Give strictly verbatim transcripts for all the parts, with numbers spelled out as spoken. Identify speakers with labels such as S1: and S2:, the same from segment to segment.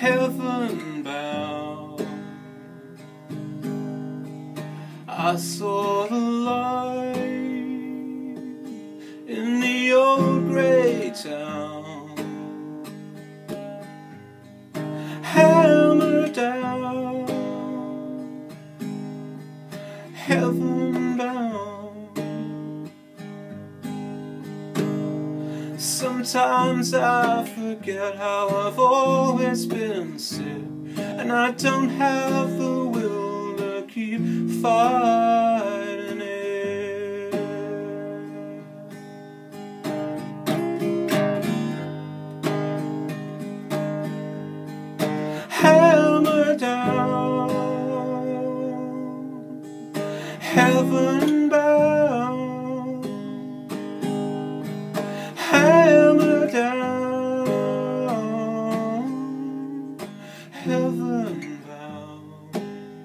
S1: heaven bound. I saw the light in the old grey town, hammer down, heaven bound. Sometimes I forget how I've always been sick, and I don't have the will to keep fighting it. Hammer down, heaven bound, hammer down, heaven bound.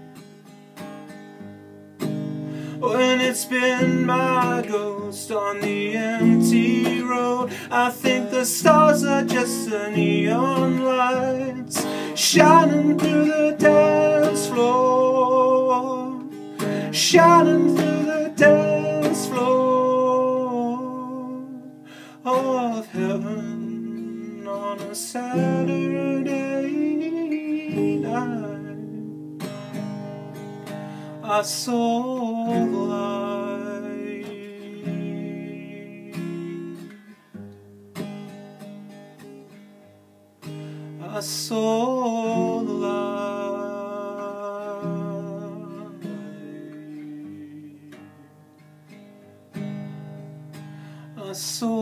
S1: When it's been my ghost on the empty road, I think the stars are just the neon lights shining through the dance floor, shining through the dance floor of heaven on a Saturday night. I saw the light, I saw the light, I saw